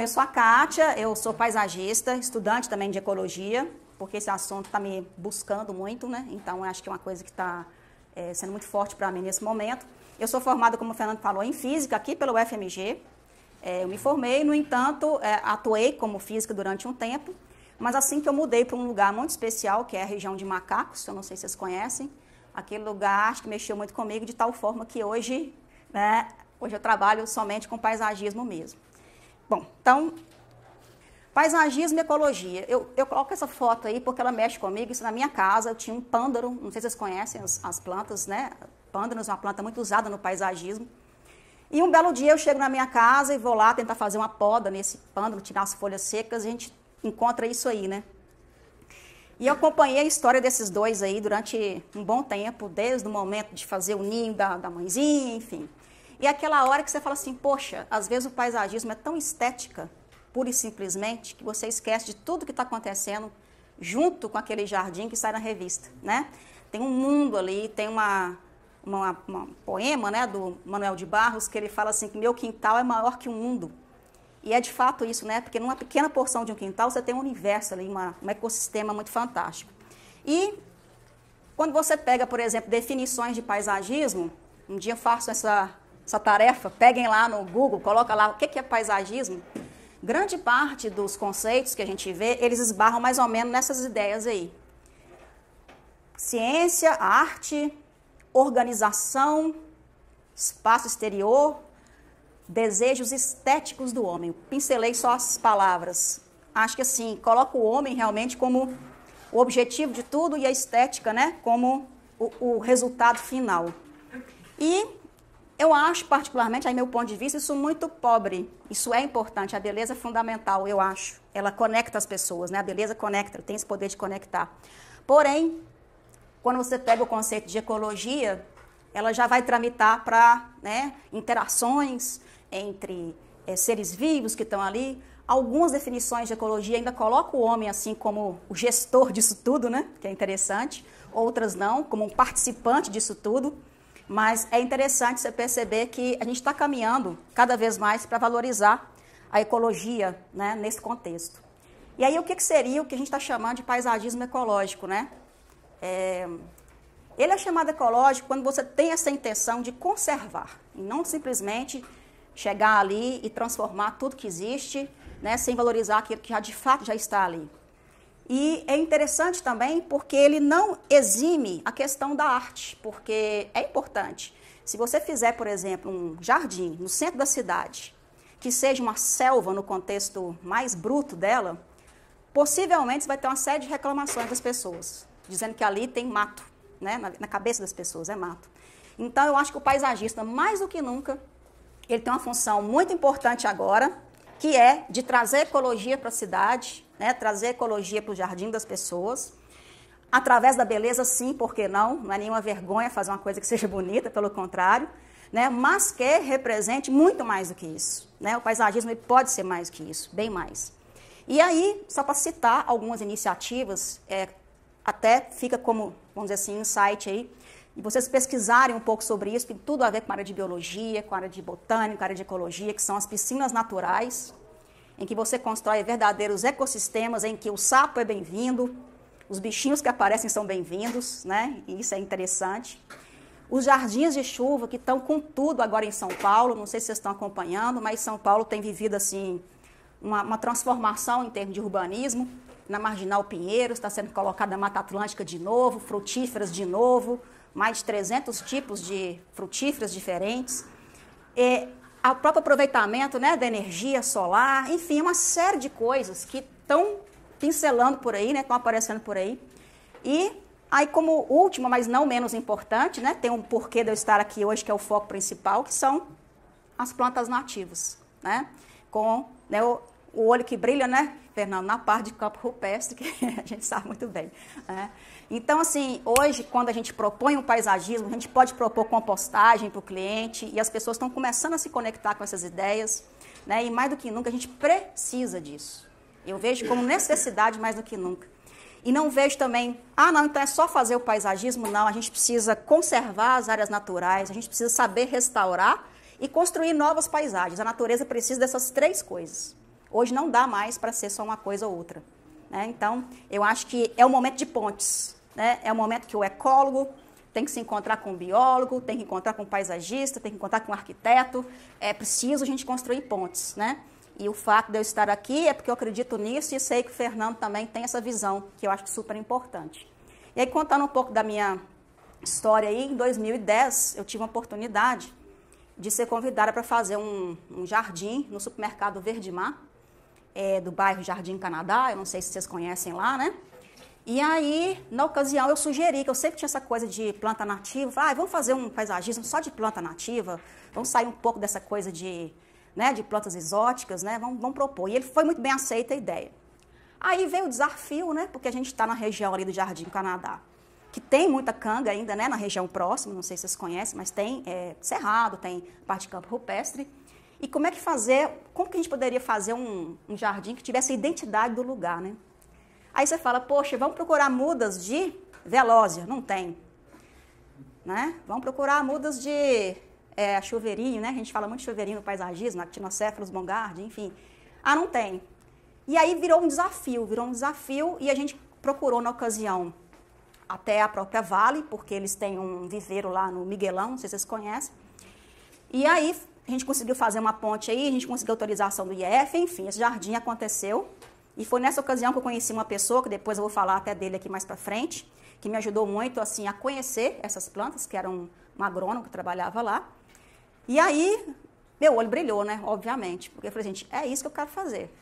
eu sou a Kátia, eu sou paisagista, estudante também de ecologia, porque esse assunto está me buscando muito, né? Então, eu acho que é uma coisa que está sendo muito forte para mim nesse momento. Eu sou formada, como o Fernando falou, em física aqui pelo UFMG. Eu me formei, no entanto, atuei como física durante um tempo, mas assim que eu mudei para um lugar muito especial, que é a região de Macacos, eu não sei se vocês conhecem, aquele lugar acho que mexeu muito comigo, de tal forma que hoje, né, hoje eu trabalho somente com paisagismo mesmo. Bom, então, paisagismo e ecologia. Eu coloco essa foto aí porque ela mexe comigo. Isso na minha casa, eu tinha um pândaro, não sei se vocês conhecem as plantas, né? Pândaros é uma planta muito usada no paisagismo. E um belo dia eu chego na minha casa e vou lá tentar fazer uma poda nesse pândaro, tirar as folhas secas, e a gente encontra isso aí, né? E eu acompanhei a história desses dois aí durante um bom tempo, desde o momento de fazer o ninho da mãezinha, enfim. E aquela hora que você fala assim, poxa, às vezes o paisagismo é tão estética, pura e simplesmente, que você esquece de tudo que está acontecendo junto com aquele jardim que sai na revista, né? Tem um mundo ali, tem uma poema, né, do Manuel de Barros, que ele fala assim, que meu quintal é maior que o mundo. E é de fato isso, né? Porque numa pequena porção de um quintal você tem um universo ali, um ecossistema muito fantástico. E quando você pega, por exemplo, definições de paisagismo, um dia eu faço essa tarefa, peguem lá no Google, coloca lá o que é paisagismo. Grande parte dos conceitos que a gente vê, eles esbarram mais ou menos nessas ideias aí. Ciência, arte, organização, espaço exterior, desejos estéticos do homem. Eu pincelei só as palavras. Acho que assim, coloca o homem realmente como o objetivo de tudo e a estética, né, como o resultado final. E eu acho, particularmente, aí meu ponto de vista, isso muito pobre. Isso é importante, a beleza é fundamental, eu acho. Ela conecta as pessoas, né? A beleza conecta, tem esse poder de conectar. Porém, quando você pega o conceito de ecologia, ela já vai tramitar para, né, interações entre seres vivos que estão ali. Algumas definições de ecologia ainda colocam o homem assim como o gestor disso tudo, né? Que é interessante. Outras não, como um participante disso tudo. Mas é interessante você perceber que a gente está caminhando cada vez mais para valorizar a ecologia, né, nesse contexto. E aí o que seria o que a gente está chamando de paisagismo ecológico, né? Ele é chamado ecológico quando você tem essa intenção de conservar, e não simplesmente chegar ali e transformar tudo que existe, né, sem valorizar aquilo que já de fato já está ali. E é interessante também porque ele não exime a questão da arte, porque é importante. Se você fizer, por exemplo, um jardim no centro da cidade, que seja uma selva no contexto mais bruto dela, possivelmente você vai ter uma série de reclamações das pessoas, dizendo que ali tem mato, né? Na cabeça das pessoas é mato. Então eu acho que o paisagista, mais do que nunca, ele tem uma função muito importante agora, que é de trazer ecologia para a cidade, né, trazer ecologia para o jardim das pessoas, através da beleza, sim, por que não? Não é nenhuma vergonha fazer uma coisa que seja bonita, pelo contrário, né, mas que represente muito mais do que isso. Né? O paisagismo ele pode ser mais do que isso, bem mais. E aí, só para citar algumas iniciativas, até fica como, vamos dizer assim, insight aí, e vocês pesquisarem um pouco sobre isso, tem tudo a ver com a área de biologia, com a área de botânica, com a área de ecologia, que são as piscinas naturais, em que você constrói verdadeiros ecossistemas, em que o sapo é bem-vindo, os bichinhos que aparecem são bem-vindos, né? E isso é interessante. Os jardins de chuva, que estão com tudo agora em São Paulo, não sei se vocês estão acompanhando, mas São Paulo tem vivido, assim, uma transformação em termos de urbanismo. Na Marginal Pinheiros está sendo colocada a Mata Atlântica de novo, frutíferas de novo, mais de 300 tipos de frutíferas diferentes. O próprio aproveitamento, né, da energia solar, enfim, uma série de coisas que estão pincelando por aí, né, estão aparecendo por aí. E aí, como última, mas não menos importante, né, tem um porquê de eu estar aqui hoje, que é o foco principal, que são as plantas nativas, né, com, né, o olho que brilha, né, Fernando, na parte de campo rupestre, que a gente sabe muito bem, né. Então, assim, hoje, quando a gente propõe um paisagismo, a gente pode propor compostagem para o cliente e as pessoas estão começando a se conectar com essas ideias, né? E mais do que nunca, a gente precisa disso. Eu vejo como necessidade mais do que nunca. E não vejo também, não, então é só fazer o paisagismo, não. A gente precisa conservar as áreas naturais, a gente precisa saber restaurar e construir novas paisagens. A natureza precisa dessas três coisas. Hoje não dá mais para ser só uma coisa ou outra. Né? Então, eu acho que é um momento de pontes. Né? É um momento que o ecólogo tem que se encontrar com o biólogo, tem que encontrar com o paisagista, tem que encontrar com o arquiteto. É preciso a gente construir pontes. Né? E o fato de eu estar aqui é porque eu acredito nisso e sei que o Fernando também tem essa visão, que eu acho super importante. E aí, contando um pouco da minha história aí, em 2010, eu tive uma oportunidade de ser convidada para fazer um jardim no supermercado Verdemar, do bairro Jardim Canadá, eu não sei se vocês conhecem lá, né? E aí, na ocasião, eu sugeri, que eu sempre tinha essa coisa de planta nativa, vamos fazer um paisagismo só de planta nativa, vamos sair um pouco dessa coisa de plantas exóticas, né? Vamos propor. E ele foi muito bem aceita a ideia. Aí veio o desafio, né? Porque a gente está na região ali do Jardim Canadá, que tem muita canga ainda, né? Na região próxima, não sei se vocês conhecem, mas tem cerrado, tem parte de campo rupestre. E como que a gente poderia fazer um jardim que tivesse a identidade do lugar, né? Aí você fala, poxa, vamos procurar mudas de velósia, não tem. Né? Vamos procurar mudas de chuveirinho, né? A gente fala muito de chuveirinho no paisagismo, Actinocéfalos, bongardia, enfim. Não tem. E aí virou um desafio e a gente procurou na ocasião até a própria Vale, porque eles têm um viveiro lá no Miguelão, não sei se vocês conhecem. E aí a gente conseguiu fazer uma ponte aí, a gente conseguiu autorização do IF, enfim, esse jardim aconteceu. E foi nessa ocasião que eu conheci uma pessoa, que depois eu vou falar até dele aqui mais pra frente, que me ajudou muito, assim, a conhecer essas plantas, que era um agrônomo que trabalhava lá. E aí, meu olho brilhou, né, obviamente, porque eu falei, gente, é isso que eu quero fazer,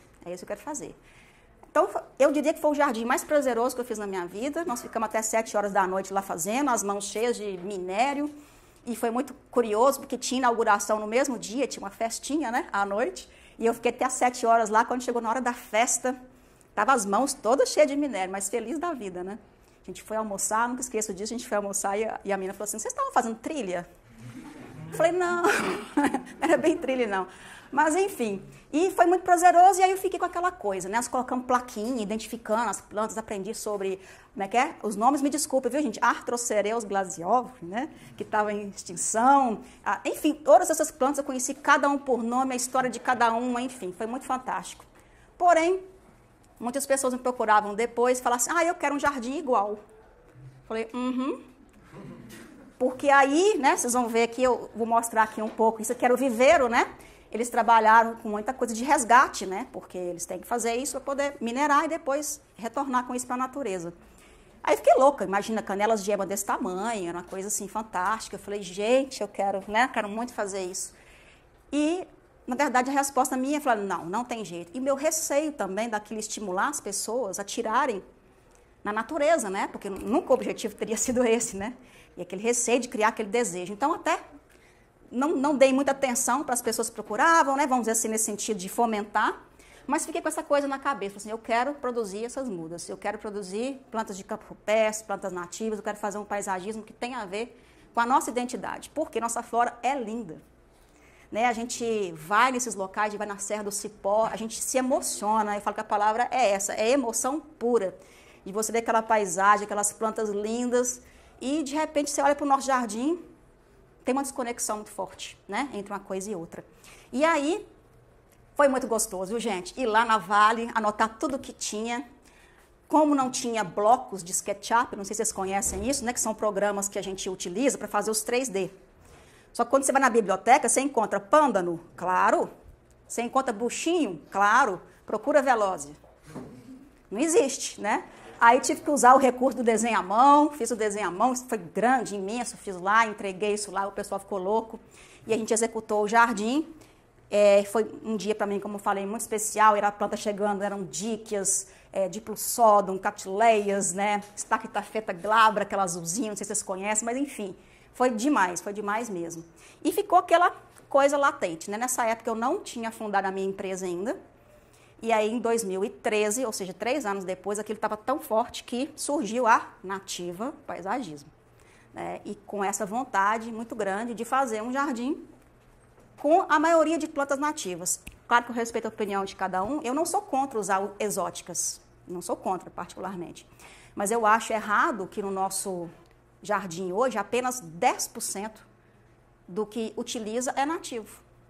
Então, eu diria que foi o jardim mais prazeroso que eu fiz na minha vida. Nós ficamos até 7 horas da noite lá fazendo, as mãos cheias de minério. E foi muito curioso, porque tinha inauguração no mesmo dia, tinha uma festinha, né, à noite. E eu fiquei até às 7 horas lá, quando chegou na hora da festa, tava as mãos todas cheias de minério, mas feliz da vida, né? A gente foi almoçar, nunca esqueço disso, a gente foi almoçar e a menina falou assim, vocês estavam fazendo trilha? Eu falei, não, não era bem trilha, não. Mas, enfim, e foi muito prazeroso, e aí eu fiquei com aquela coisa, né? Nós colocamos plaquinha, identificando as plantas, aprendi sobre, os nomes, me desculpa, viu, gente? Arthrocereus glasiov, né? Que estava em extinção. Enfim, todas essas plantas eu conheci cada um por nome, a história de cada uma, enfim, foi muito fantástico. Porém, muitas pessoas me procuravam depois e falavam assim, eu quero um jardim igual. Falei, Porque aí, né, vocês vão ver aqui, eu vou mostrar aqui um pouco, isso aqui era o viveiro, né? Eles trabalharam com muita coisa de resgate, né? Porque eles têm que fazer isso para poder minerar e depois retornar com isso para a natureza. Aí fiquei louca, imagina canelas de ema desse tamanho, era uma coisa assim fantástica. Eu falei, gente, eu quero muito fazer isso. E, na verdade, a resposta minha é falar, não tem jeito. E meu receio também daquilo estimular as pessoas a tirarem na natureza, né? Porque nunca o objetivo teria sido esse, né? E aquele receio de criar aquele desejo. Então, até não dei muita atenção para as pessoas que procuravam, né? Vamos dizer assim, nesse sentido de fomentar, mas fiquei com essa coisa na cabeça, assim, eu quero produzir essas mudas, eu quero produzir plantas de campo rupestre, plantas nativas, eu quero fazer um paisagismo que tenha a ver com a nossa identidade, porque nossa flora é linda. Né? A gente vai nesses locais, vai na Serra do Cipó, a gente se emociona, eu falo que a palavra é essa, é emoção pura. E você vê aquela paisagem, aquelas plantas lindas, e de repente você olha para o nosso jardim, tem uma desconexão muito forte, né, entre uma coisa e outra. E aí, foi muito gostoso, viu, gente? Ir lá na Vale, anotar tudo que tinha. Como não tinha blocos de SketchUp, não sei se vocês conhecem isso, né, que são programas que a gente utiliza para fazer os 3D. Só que quando você vai na biblioteca, você encontra pândano, claro. Você encontra buchinho, claro. Procura velósia. Não existe, né? Aí tive que usar o recurso do desenho à mão, fiz o desenho à mão, isso foi grande, imenso, fiz lá, entreguei isso lá, o pessoal ficou louco. E a gente executou o jardim. Foi um dia para mim, como eu falei, muito especial, era a planta chegando, eram díquias, diplossodon, captileias, né? Stachytapheta glabra, aquela azulzinha, não sei se vocês conhecem, mas enfim, foi demais mesmo. E ficou aquela coisa latente, né? Nessa época eu não tinha fundado a minha empresa ainda. E aí, em 2013, ou seja, 3 anos depois, aquilo estava tão forte que surgiu a Nativa Paisagismo. Né? E com essa vontade muito grande de fazer um jardim com a maioria de plantas nativas. Claro que eu respeito a opinião de cada um, eu não sou contra usar exóticas, não sou contra particularmente. Mas eu acho errado que no nosso jardim hoje apenas 10% do que utiliza é nativo.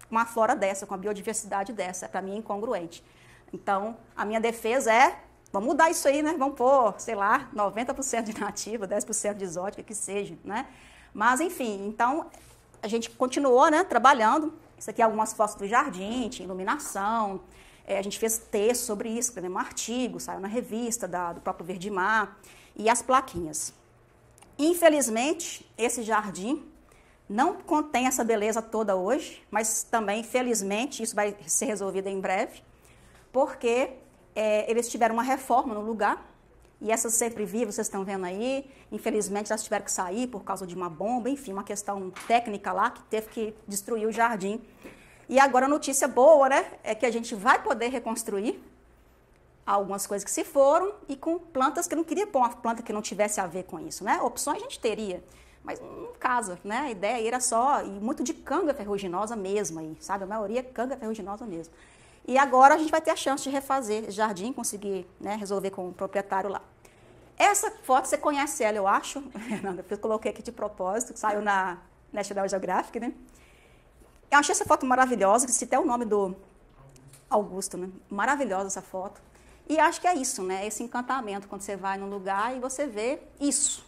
uma flora dessa, com uma biodiversidade dessa. Para mim é incongruente. Então, a minha defesa é, vamos mudar isso aí, né? Vamos pôr, sei lá, 90% de nativa, 10% de exótica, que seja, né? Mas, enfim, então, a gente continuou, né, trabalhando. Isso aqui é algumas fotos do jardim, tinha iluminação. A gente fez texto sobre isso, por exemplo, um artigo, saiu na revista do próprio Verde Mar, e as plaquinhas. Infelizmente, esse jardim não contém essa beleza toda hoje, mas também, felizmente, isso vai ser resolvido em breve, porque eles tiveram uma reforma no lugar, e essas sempre vivas, vocês estão vendo aí, infelizmente elas tiveram que sair por causa de uma bomba, enfim, uma questão técnica lá que teve que destruir o jardim. E agora a notícia boa, né, é que a gente vai poder reconstruir algumas coisas que se foram e com plantas que eu não queria pôr uma planta que não tivesse a ver com isso, né? Opções a gente teria, mas não casa, né? A ideia aí era só, e muito de canga ferruginosa mesmo aí, sabe? A maioria é canga ferruginosa mesmo. E agora a gente vai ter a chance de refazer o jardim, conseguir, né, resolver com o proprietário lá. Essa foto, você conhece ela, eu acho. Eu coloquei aqui de propósito, saiu na National Geographic, né? Eu achei essa foto maravilhosa, que citei o nome do Augusto, né? Maravilhosa essa foto. E acho que é isso, né? Esse encantamento, quando você vai num lugar e você vê isso.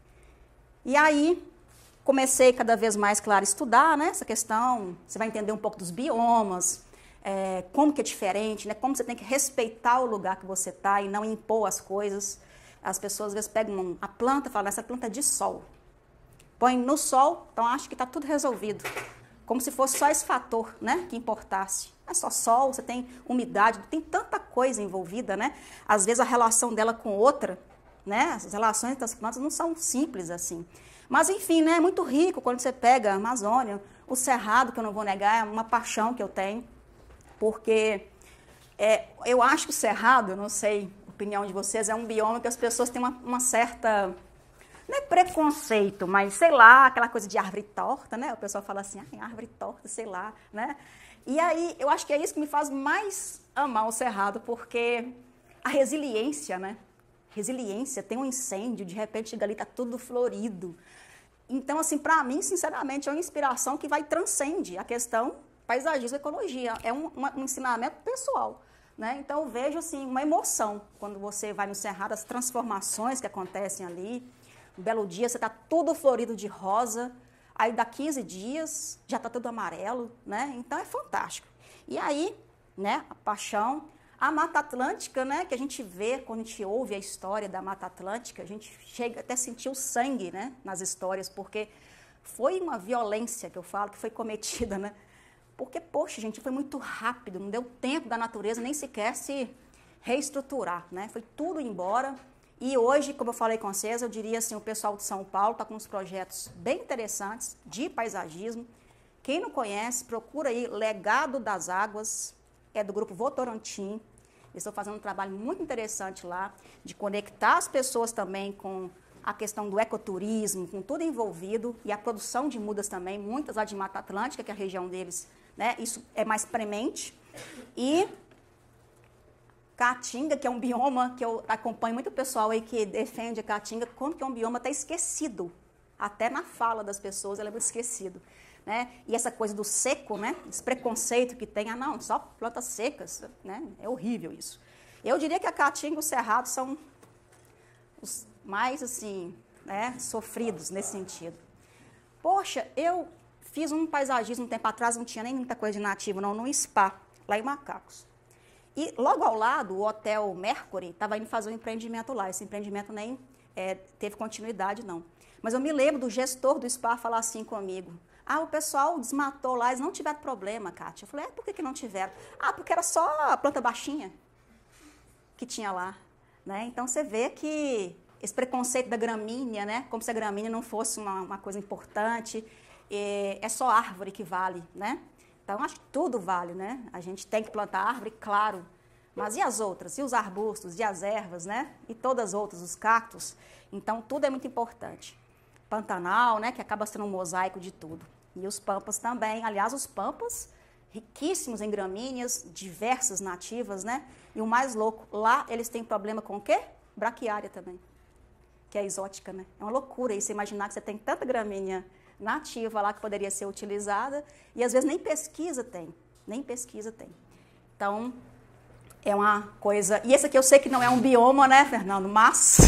E aí, comecei cada vez mais, claro, a estudar, né? Essa questão, você vai entender um pouco dos biomas, como que é diferente, né? Como você tem que respeitar o lugar que você está e não impor as coisas. As pessoas às vezes pegam a planta e falam, essa planta é de sol. Põe no sol, então acho que está tudo resolvido. Como se fosse só esse fator, né, que importasse. É só sol, você tem umidade, tem tanta coisa envolvida, né? Às vezes a relação dela com outra, né? As relações das plantas não são simples assim. Mas enfim, né, é muito rico quando você pega a Amazônia, o Cerrado, que eu não vou negar, é uma paixão que eu tenho. Porque eu acho que o Cerrado, eu não sei a opinião de vocês, é um bioma que as pessoas têm uma certa, não é preconceito, mas sei lá, aquela coisa de árvore torta, né? O pessoal fala assim, árvore torta, sei lá, né? E aí, eu acho que é isso que me faz mais amar o Cerrado, porque a resiliência, né? Resiliência, tem um incêndio, de repente chega ali, tá tudo florido. Então, assim, para mim, sinceramente, é uma inspiração que transcende a questão paisagismo e ecologia. É um ensinamento pessoal, né? Então, eu vejo, assim, uma emoção quando você vai no Cerrado, as transformações que acontecem ali. Um belo dia, você está tudo florido de rosa, aí dá 15 dias, já está tudo amarelo, né? Então, é fantástico. E aí, né, a paixão, a Mata Atlântica, né, que a gente vê, quando a gente ouve a história da Mata Atlântica, a gente chega até a sentir o sangue, né, nas histórias, porque foi uma violência, que eu falo, que foi cometida, né? Porque, poxa, gente, foi muito rápido, não deu tempo da natureza nem sequer se reestruturar, né? Foi tudo embora. E hoje, como eu falei com vocês, eu diria assim, o pessoal de São Paulo está com uns projetos bem interessantes de paisagismo. Quem não conhece, procura aí Legado das Águas, é do grupo Votorantim. Eles estão fazendo um trabalho muito interessante lá, de conectar as pessoas também com a questão do ecoturismo, com tudo envolvido, e a produção de mudas também, muitas lá de Mata Atlântica, que é a região deles, né? Isso é mais premente. E Caatinga, que é um bioma que eu acompanho muito pessoal aí que defende a Caatinga, como que é um bioma até esquecido, até na fala das pessoas ele é muito esquecido, né? E essa coisa do seco, né? Esse preconceito que tem, não, só plantas secas, né? É horrível isso. Eu diria que a Caatinga e o Cerrado são os mais, assim, né, sofridos nesse sentido. Poxa, eu fiz um paisagismo um tempo atrás, não tinha nem muita coisa de nativo, não, num spa, lá em Macacos. E logo ao lado, o Hotel Mercury estava indo fazer um empreendimento lá. Esse empreendimento nem teve continuidade, não. Mas eu me lembro do gestor do spa falar assim comigo. O pessoal desmatou lá, eles não tiveram problema, Kátia. Eu falei, por que não tiveram? Porque era só a planta baixinha que tinha lá, né? Então, você vê que esse preconceito da gramínea, né? Como se a gramínea não fosse uma coisa importante, é só árvore que vale, né? Então, acho que tudo vale, né? A gente tem que plantar árvore, claro, mas e as outras? E os arbustos, e as ervas, né? E todas as outras, os cactos. Então, tudo é muito importante. Pantanal, né? Que acaba sendo um mosaico de tudo. E os pampas também. Aliás, os pampas, riquíssimos em gramíneas, diversas nativas, né? E o mais louco, lá eles têm problema com o quê? Braquiária também, que é exótica, né? É uma loucura aí você imaginar que você tem tanta gramínea nativa lá que poderia ser utilizada, e às vezes nem pesquisa tem. Então, é uma coisa... E esse aqui eu sei que não é um bioma, né, Fernando? Mas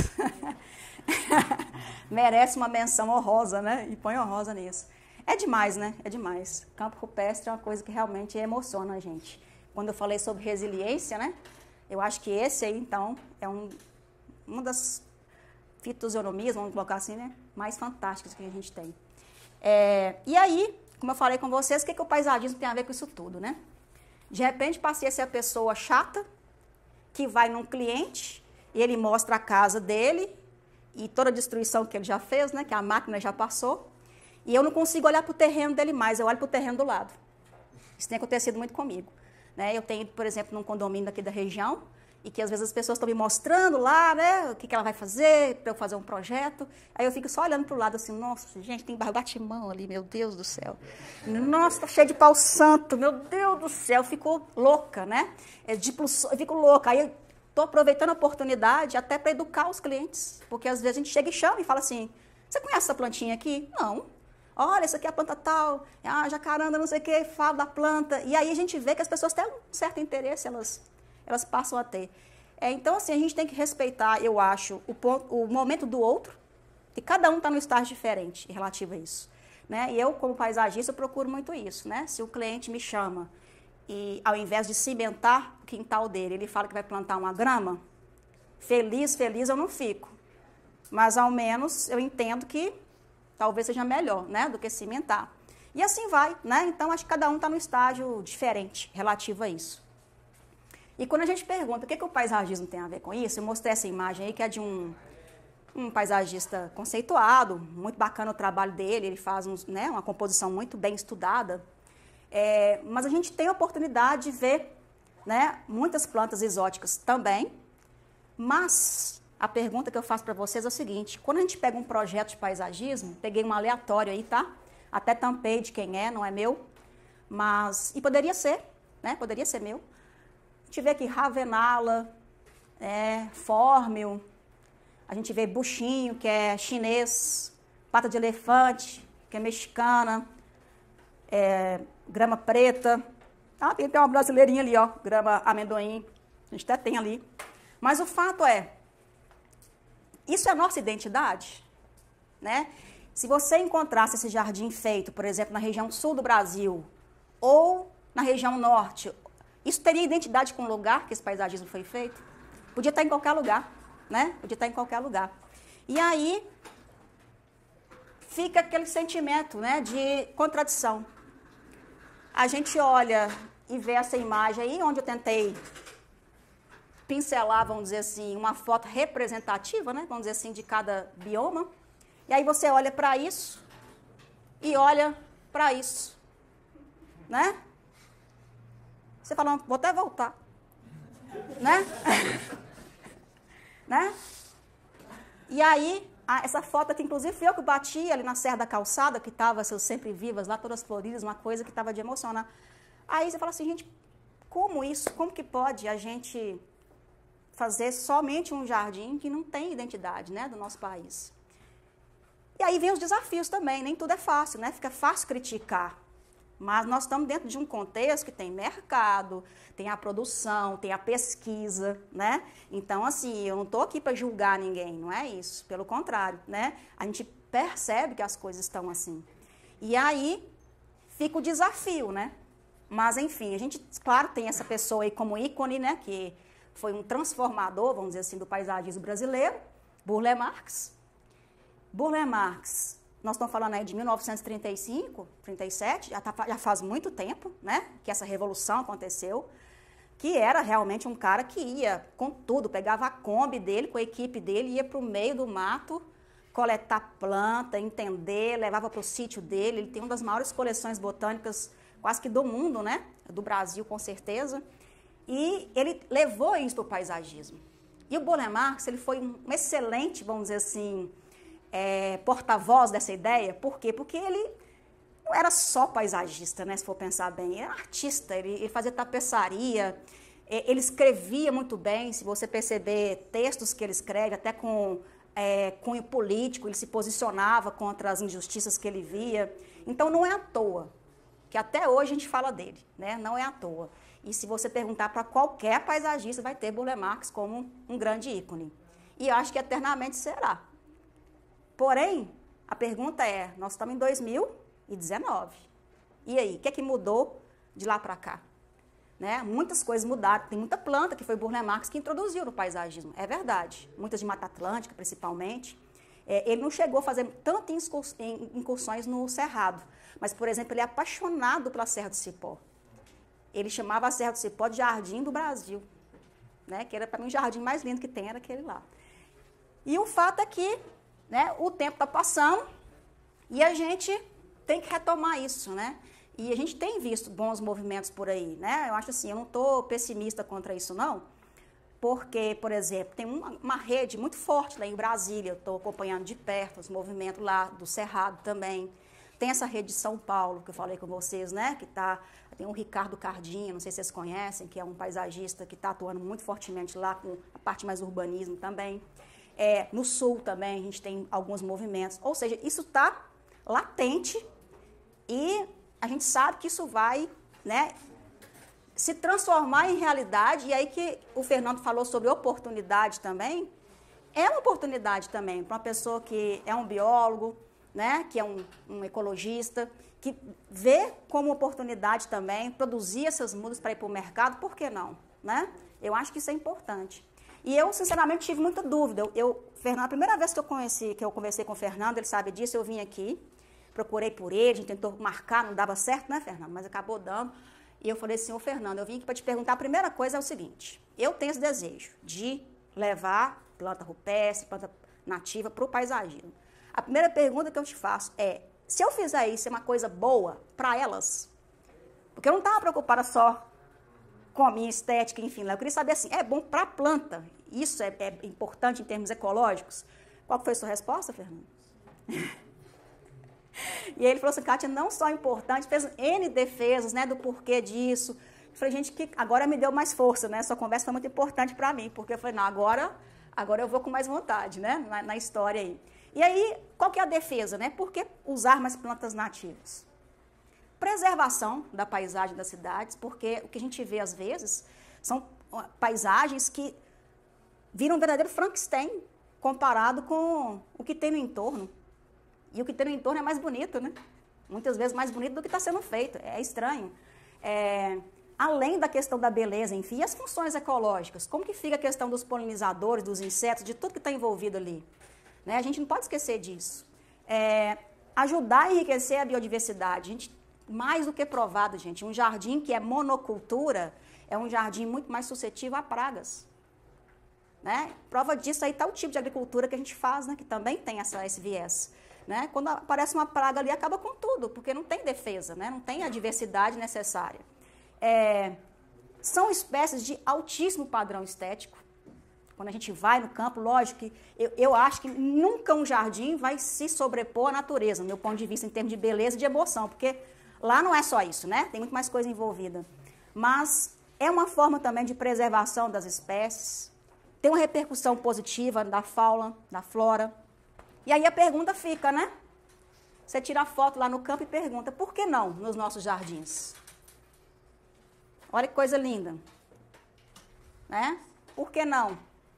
merece uma menção honrosa, né? E põe honrosa nisso. É demais, né? É demais. Campo rupestre é uma coisa que realmente emociona a gente. Quando eu falei sobre resiliência, né? Eu acho que esse aí, então, é uma das fitosionomias, vamos colocar assim, né? Mais fantásticas que a gente tem. E aí, como eu falei com vocês, o que o paisagismo tem a ver com isso tudo, né? De repente, passei a ser a pessoa chata, que vai num cliente, e ele mostra a casa dele, e toda a destruição que ele já fez, né? Que a máquina já passou. E eu não consigo olhar para o terreno dele mais, eu olho para o terreno do lado. Isso tem acontecido muito comigo. Né? Eu tenho, por exemplo, num condomínio aqui da região, e que às vezes as pessoas estão me mostrando lá, né, o que ela vai fazer, para eu fazer um projeto. Aí eu fico só olhando para o lado assim, nossa, gente, tem batimão ali, meu Deus do céu. Nossa, tá cheio de pau santo, meu Deus do céu, ficou louca, né? Eu fico louca. Aí eu estou aproveitando a oportunidade até para educar os clientes, porque às vezes a gente chega e chama e fala assim, você conhece essa plantinha aqui? Não. Olha, essa aqui é a planta tal, jacaranda, não sei o que, falo da planta. E aí a gente vê que as pessoas têm um certo interesse, elas passam a ter. Então, assim, a gente tem que respeitar, eu acho, o momento do outro, que cada um está num estágio diferente relativo a isso. Né? E eu, como paisagista, eu procuro muito isso. Né? Se o cliente me chama e, ao invés de cimentar o quintal dele, ele fala que vai plantar uma grama, feliz eu não fico. Mas, ao menos, eu entendo que talvez seja melhor, né, do que cimentar. E assim vai, né? Então, acho que cada um está num estágio diferente relativo a isso. E quando a gente pergunta o que o paisagismo tem a ver com isso, eu mostrei essa imagem aí que é de um paisagista conceituado, muito bacana o trabalho dele, ele faz uma composição muito bem estudada, mas a gente tem a oportunidade de ver, né, muitas plantas exóticas também, mas a pergunta que eu faço para vocês é o seguinte, quando a gente pega um projeto de paisagismo, peguei um aleatório aí, tá? Até tampei de quem é, não é meu, mas, e poderia ser, né, poderia ser meu. A gente vê aqui ravenala, fórmio, a gente vê buchinho, que é chinês, pata de elefante, que é mexicana, grama preta, tem uma brasileirinha ali, ó, grama amendoim, a gente até tem ali. Mas o fato é, isso é a nossa identidade, né? Se você encontrasse esse jardim feito, por exemplo, na região sul do Brasil, ou na região norte, isso teria identidade com o lugar que esse paisagismo foi feito? Podia estar em qualquer lugar, né? Podia estar em qualquer lugar. E aí, fica aquele sentimento, né, de contradição. A gente olha e vê essa imagem aí, onde eu tentei pincelar, vamos dizer assim, uma foto representativa, né, vamos dizer assim, de cada bioma. E aí você olha para isso e olha para isso, né? Você fala, vou até voltar, né? Né? E aí, essa foto aqui, inclusive, fui eu que bati ali na Serra da Calçada, que estava, essas sempre vivas lá, todas floridas, uma coisa que estava de emocionar. Aí você fala assim, gente, como isso? Como que pode a gente fazer somente um jardim que não tem identidade, né, do nosso país? E aí vem os desafios também, nem tudo é fácil, né? Fica fácil criticar. Mas nós estamos dentro de um contexto que tem mercado, tem a produção, tem a pesquisa, né? Então, assim, eu não estou aqui para julgar ninguém, não é isso. Pelo contrário, né? A gente percebe que as coisas estão assim. E aí fica o desafio, né? Mas, enfim, a gente, claro, tem essa pessoa aí como ícone, né? Que foi um transformador, vamos dizer assim, do paisagismo brasileiro, Burle Marx. Burle Marx, nós estamos falando aí de 1935, 37, já faz muito tempo, né, que essa revolução aconteceu, que era realmente um cara que ia com tudo, pegava a Kombi dele, com a equipe dele, ia para o meio do mato, coletar planta, entender, levava para o sítio dele. Ele tem uma das maiores coleções botânicas quase que do mundo, né, do Brasil com certeza, e ele levou isso para o paisagismo. E o Burle Marx, ele foi um excelente, vamos dizer assim, porta-voz dessa ideia. Por quê? Porque ele não era só paisagista, né, se for pensar bem, ele era artista, ele fazia tapeçaria, ele escrevia muito bem, se você perceber textos que ele escreve, até com cunho político, ele se posicionava contra as injustiças que ele via. Então, não é à toa que até hoje a gente fala dele, né? Não é à toa. E se você perguntar para qualquer paisagista, vai ter Burle Marx como um grande ícone. E acho que eternamente será. Porém, a pergunta é, nós estamos em 2019. E aí, o que é que mudou de lá para cá? Né? Muitas coisas mudaram. Tem muita planta que foi Burle Marx que introduziu no paisagismo. É verdade. Muitas de Mata Atlântica, principalmente. Ele não chegou a fazer tantas incursões no Cerrado. Mas, por exemplo, ele é apaixonado pela Serra do Cipó. Ele chamava a Serra do Cipó de Jardim do Brasil. Né? Que era, para mim, o jardim mais lindo que tem, era aquele lá. E o fato é que, né, o tempo está passando e a gente tem que retomar isso, né? E a gente tem visto bons movimentos por aí, né? Eu acho assim, eu não estou pessimista contra isso, não, porque, por exemplo, tem uma rede muito forte lá em Brasília, eu estou acompanhando de perto os movimentos lá do Cerrado também. Tem essa rede de São Paulo, que eu falei com vocês, né? Que tem o Ricardo Cardinho, não sei se vocês conhecem, que é um paisagista que está atuando muito fortemente lá com a parte mais urbanismo também. No Sul também a gente tem alguns movimentos, ou seja, isso está latente e a gente sabe que isso vai, né, se transformar em realidade. E aí que o Fernando falou sobre oportunidade também, é uma oportunidade também para uma pessoa que é um biólogo, né, que é um ecologista, que vê como oportunidade também produzir essas mudas para ir para o mercado, por que não? Né? Eu acho que isso é importante. E eu, sinceramente, tive muita dúvida. Fernando, a primeira vez que eu conversei com o Fernando, ele sabe disso, eu vim aqui, procurei por ele, a gente tentou marcar, não dava certo, né, Fernando? Mas acabou dando. E eu falei assim, ô Fernando, eu vim aqui para te perguntar, a primeira coisa é o seguinte, eu tenho esse desejo de levar planta rupestre, planta nativa para o paisagismo. A primeira pergunta que eu te faço é, se eu fizer isso, é uma coisa boa para elas? Porque eu não estava preocupada só com a minha estética, enfim, eu queria saber assim, é bom para a planta? Isso é importante em termos ecológicos? Qual foi a sua resposta, Fernando? E ele falou assim, Kátia, não só importante, fez N defesas, né, do porquê disso. Eu falei, gente, que agora me deu mais força, né? Sua conversa foi muito importante para mim, porque eu falei, não, agora eu vou com mais vontade, né, na história aí. E aí, qual que é a defesa, né? Por que usar mais plantas nativas? Preservação da paisagem das cidades, porque o que a gente vê às vezes são paisagens que viram um verdadeiro Frankenstein comparado com o que tem no entorno. E o que tem no entorno é mais bonito, né? Muitas vezes mais bonito do que está sendo feito. É estranho. Além da questão da beleza, enfim, as funções ecológicas. Como que fica a questão dos polinizadores, dos insetos, de tudo que está envolvido ali? Né? A gente não pode esquecer disso. Ajudar a enriquecer a biodiversidade. A gente, mais do que provado, gente, um jardim que é monocultura é um jardim muito mais suscetível a pragas. Né? Prova disso aí está o tipo de agricultura que a gente faz, né? Que também tem esse viés. Né? Quando aparece uma praga ali, acaba com tudo, porque não tem defesa, né? Não tem a diversidade necessária. São espécies de altíssimo padrão estético. Quando a gente vai no campo, lógico que eu acho que nunca um jardim vai se sobrepor à natureza, do meu ponto de vista, em termos de beleza e de emoção, porque lá não é só isso, né? Tem muito mais coisa envolvida. Mas é uma forma também de preservação das espécies, tem uma repercussão positiva da fauna, da flora. E aí a pergunta fica, né? Você tira a foto lá no campo e pergunta, por que não nos nossos jardins? Olha que coisa linda. Né? Por que não?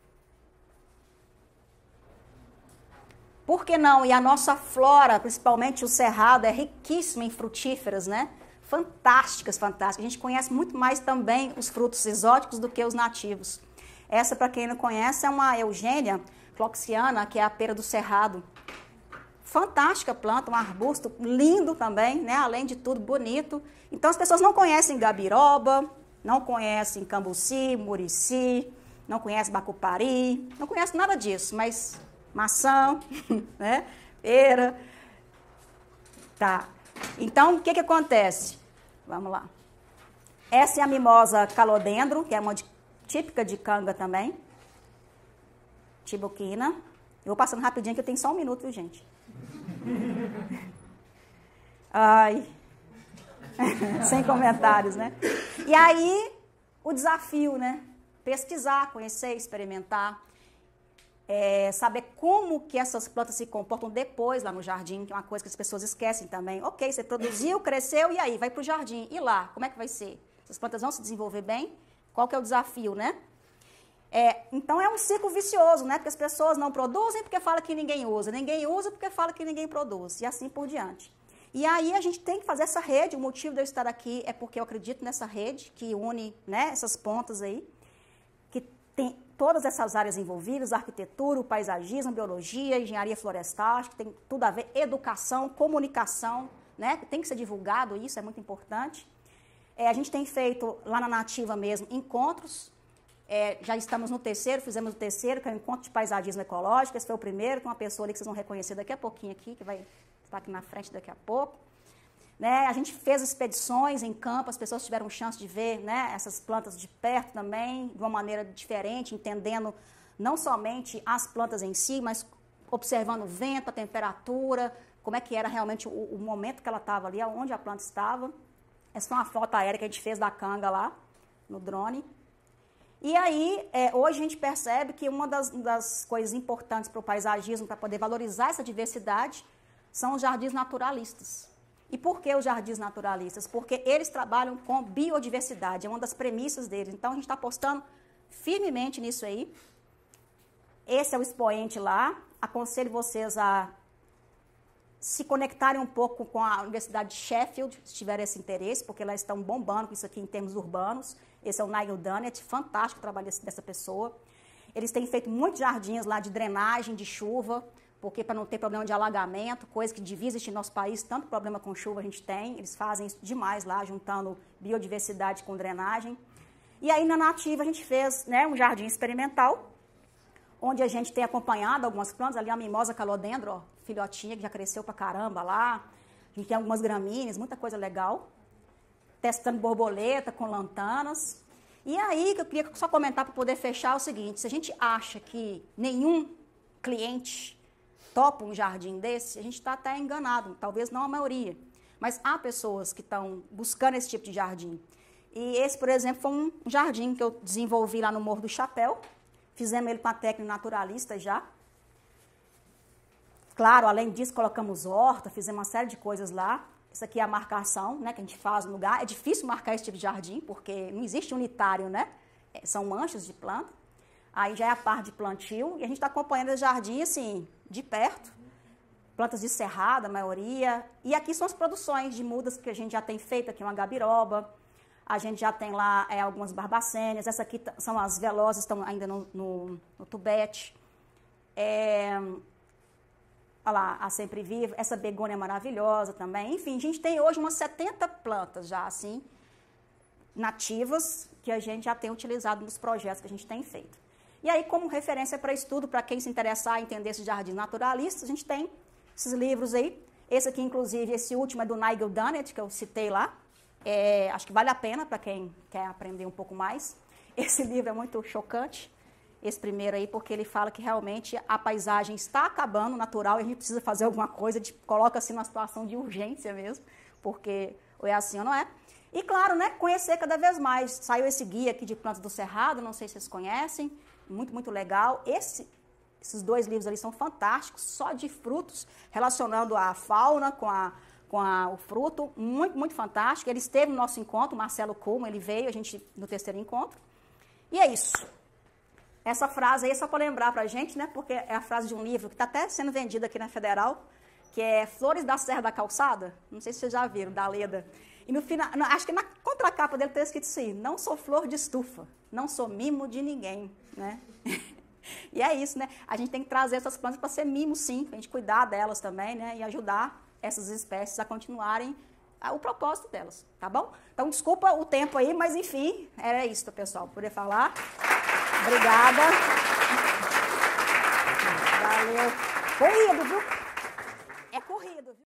Por que não? E a nossa flora, principalmente o cerrado, é riquíssima em frutíferas, né? Fantásticas, fantásticas. A gente conhece muito mais também os frutos exóticos do que os nativos. Essa, para quem não conhece, é uma Eugênia floxiana, que é a pera do cerrado. Fantástica planta, um arbusto lindo também, né? Além de tudo, bonito. Então, as pessoas não conhecem gabiroba, não conhecem cambuci, murici, não conhecem bacupari, não conhecem nada disso, mas maçã, né? Pera. Tá. Então, o que acontece? Vamos lá. Essa é a mimosa calodendro, que é uma típica de canga também. Tibuquina. Eu vou passando rapidinho, que eu tenho só um minuto, viu, gente? Ai. Sem comentários, né? E aí, o desafio, né? Pesquisar, conhecer, experimentar. saber como que essas plantas se comportam depois lá no jardim, que é uma coisa que as pessoas esquecem também. Ok, você produziu, cresceu, e aí? Vai para o jardim. E lá, como é que vai ser? Essas plantas vão se desenvolver bem? Qual que é o desafio, né? Então, é um ciclo vicioso, né? Porque as pessoas não produzem porque falam que ninguém usa porque fala que ninguém produz, e assim por diante. E aí, a gente tem que fazer essa rede. O motivo de eu estar aqui é porque eu acredito nessa rede que une, né, essas pontas aí, que tem todas essas áreas envolvidas, arquitetura, o paisagismo, biologia, engenharia florestal, acho que tem tudo a ver, educação, comunicação, né? Tem que ser divulgado isso, é muito importante. A gente tem feito, lá na Nativa mesmo, encontros, já estamos no terceiro, fizemos o terceiro, que é o Encontro de Paisagismo Ecológico, esse foi o primeiro, com uma pessoa ali que vocês vão reconhecer daqui a pouquinho aqui, que vai estar aqui na frente daqui a pouco. Né? A gente fez expedições em campo, as pessoas tiveram chance de ver, né, essas plantas de perto também, de uma maneira diferente, entendendo não somente as plantas em si, mas observando o vento, a temperatura, como é que era realmente o momento que ela estava ali, onde a planta estava. Essa foi uma foto aérea que a gente fez da canga lá, no drone. E aí, hoje a gente percebe que uma das coisas importantes para o paisagismo, para poder valorizar essa diversidade, são os jardins naturalistas. E por que os jardins naturalistas? Porque eles trabalham com biodiversidade, é uma das premissas deles. Então, a gente está apostando firmemente nisso aí. Esse é o expoente lá. Aconselho vocês a se conectarem um pouco com a Universidade de Sheffield, se tiverem esse interesse, porque elas estão bombando com isso aqui em termos urbanos. Esse é o Nigel Dunnett, fantástico o trabalho dessa pessoa. Eles têm feito muitos jardins lá de drenagem, de chuva, porque para não ter problema de alagamento, coisa que devia existir no nosso país, tanto problema com chuva a gente tem, eles fazem isso demais lá, juntando biodiversidade com drenagem. E aí na Nativa a gente fez, né, um jardim experimental, onde a gente tem acompanhado algumas plantas, ali a mimosa calodendro, ó, filhotinha que já cresceu pra caramba lá, a gente tem algumas gramíneas, muita coisa legal, testando borboleta com lantanas. E aí que eu queria só comentar para poder fechar o seguinte, se a gente acha que nenhum cliente topa um jardim desse, a gente está até enganado, talvez não a maioria, mas há pessoas que estão buscando esse tipo de jardim. E esse, por exemplo, foi um jardim que eu desenvolvi lá no Morro do Chapéu, fizemos ele com a técnica naturalista já. Claro, além disso, colocamos horta, fizemos uma série de coisas lá. Isso aqui é a marcação, né, que a gente faz no lugar. É difícil marcar esse tipo de jardim, porque não existe unitário, né? São manchas de planta. Aí já é a parte de plantio, e a gente está acompanhando esse jardim, assim, de perto. Plantas de cerrado, a maioria. E aqui são as produções de mudas que a gente já tem feito, aqui uma gabiroba. A gente já tem lá algumas barbacênias. Essa aqui são as velozes, estão ainda no tubete. Olha lá, a Sempre Viva. Essa begônia é maravilhosa também. Enfim, a gente tem hoje umas 70 plantas já, assim, nativas, que a gente já tem utilizado nos projetos que a gente tem feito. E aí, como referência para estudo, para quem se interessar em entender esses jardins naturalistas, a gente tem esses livros aí. Esse aqui, inclusive, esse último é do Nigel Dunnett, que eu citei lá. Acho que vale a pena para quem quer aprender um pouco mais. Esse livro é muito chocante, esse primeiro aí, porque ele fala que realmente a paisagem está acabando, natural, e a gente precisa fazer alguma coisa, coloca-se numa situação de urgência mesmo, porque ou é assim ou não é. E claro, né, conhecer cada vez mais. Saiu esse guia aqui de plantas do Cerrado, não sei se vocês conhecem, muito, muito legal. Esses dois livros ali são fantásticos, só de frutos, relacionando a fauna com o fruto, muito, muito fantástico. Ele esteve no nosso encontro, o Marcelo Kuhlmann, ele veio, a gente no terceiro encontro. E é isso. Essa frase aí é só para lembrar para a gente, né, porque é a frase de um livro que está até sendo vendido aqui na Federal, que é Flores da Serra da Calçada, não sei se vocês já viram, da Leda. E no final, acho que na contracapa dele está escrito assim, não sou flor de estufa, não sou mimo de ninguém, né? E é isso, né? A gente tem que trazer essas plantas para ser mimo, sim, para a gente cuidar delas também, né? E ajudar essas espécies a continuarem o propósito delas, tá bom? Então, desculpa o tempo aí, mas enfim, era isso, pessoal, poder falar. Obrigada. Valeu. Corrido, viu? É corrido, viu?